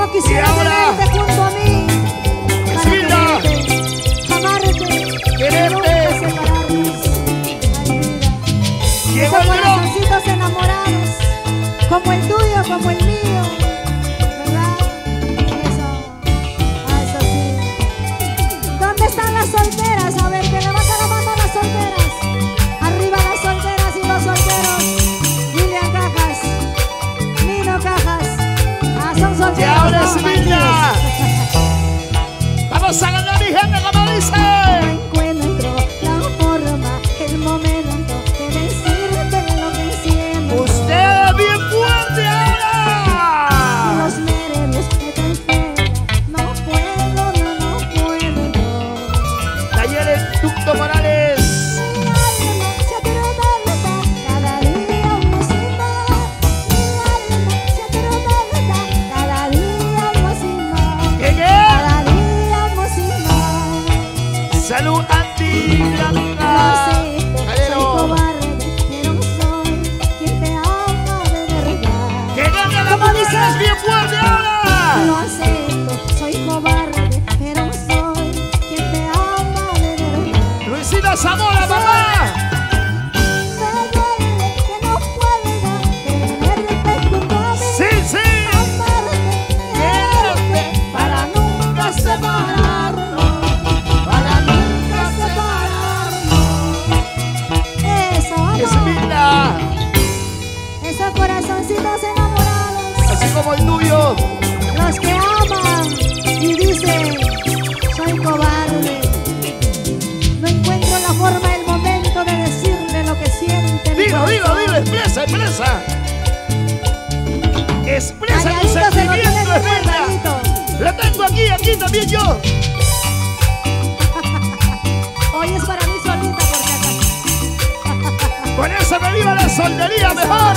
Yo quisiera tenerte junto a mí para quererte, amarte, nunca separarnos. Ay, vida. Esos corazoncitos enamorados, como el tuyo, como el mío, ¿verdad? Eso sí. ¿Dónde están las solteras? A ver, que levanten la mano a las solteras. Arriba las solteras y los solteros. Lilian Cajas, Nino Cajas. Ah, son solteros. Y ahora es vida. Vamos a ganar, mi gente, como dice. No encuentro la forma, el momento de decirte lo que siento. Usted es bien fuerte ahora. Los nervios me transfieren. No puedo, no puedo, no. Talleres Ducto Morales. Mi alma se atormenta cada día más y más. Mi alma se atormenta cada día más y más. ¿Qué? Cada día más y más. Salud anti-blanca. Soy cobarde, pero soy quien te ama de verdad. Que gane la mujer, es bien fuerte ahora. Lo acepto, soy cobarde, pero soy quien te ama de verdad. Luisita Zamora, mamá. Me duele que no pueda tenerte junto a mí. Sí, sí. Amarte, quererte, para nunca separarnos. Para nunca separarnos. Eso, Es amor. vida. Esos corazoncitos enamorados. Así como el tuyo. Los que aman y dicen, soy cobarde. No encuentro la forma, el momento de decirle lo que siente mi Dilo, corazón. dilo, expresa, expresa. Expresa tu Calladito se lo tiene sentimiento, es bien vida. guardadito. La tengo aquí también yo. Hoy es para mí solita porque acá. Con eso me viva la soltería mejor.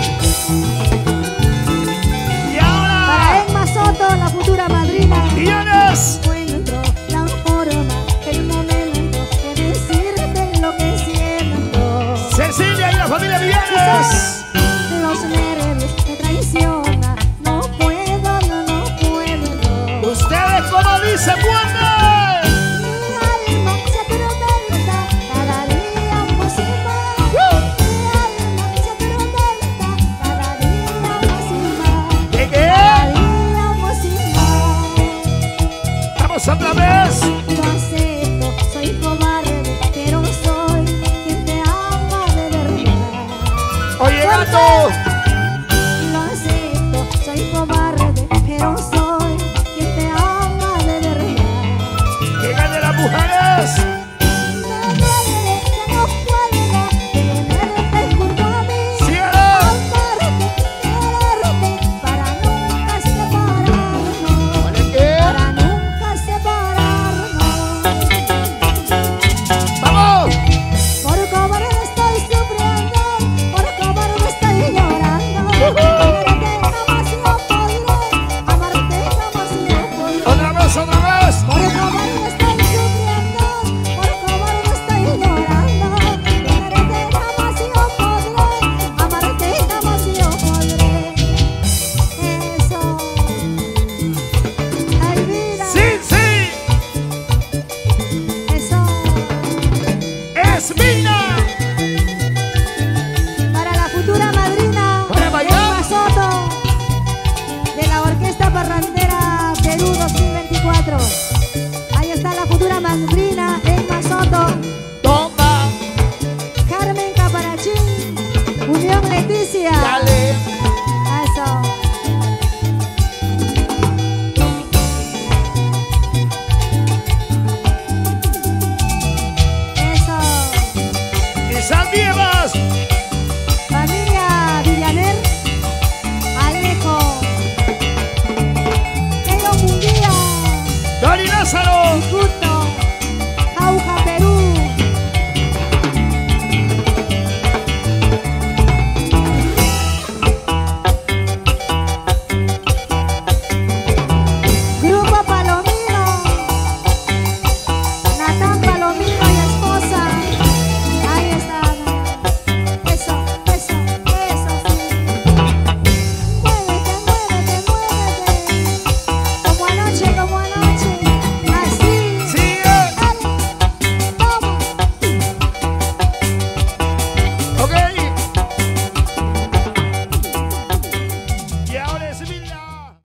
Y Para ahora, Emma Soto, la futura madrina. Dianas. Encuentro la forma, el momento de decirte lo que siento. Cecilia y la familia Villanes. Los nervios me traicionan. No puedo, no puedo, no. Ustedes como dice pueden. Mi alma se atormenta cada día más y más. Mi alma se atormenta cada día más y más. ¿Qué, qué? Cada día más y más. Vamos otra vez. Lo acepto, soy cobarde, pero soy quien te ama de verdad. Oye, gato. Lo acepto, soy cobarde, pero soy quien te ama de verdad. Que gane las mujeres. Me duele que no pueda tenerte junto a mí. Cielo. Amarte, quererte, para nunca separarnos. ¿Vale qué? Para nunca separarnos. Vamos. Por cobarde estoy sufriendo, por cobarde estoy llorando. Quererte jamás yo podré, amarte jamás yo podré. Otra vez, otra vez. Por cobarde estoy sufriendo, por cobarde estoy llorando. Quererte jamás yo podré, amarte jamás yo podré. Eso. Ay, vida. Sí, sí. Eso. Es vida. Para la futura madrina, Para bailar. Emma Soto, de la Orquesta Parrandera Perú 2024. Ahí está la futura madrina, Emma Soto, Toma. Carmen Caparachín, Unión Leticia. Dale. Eso. Eso. Y Sandivas. Familia Villaner, Alejo, Edo Munguía. Dani Lázaro.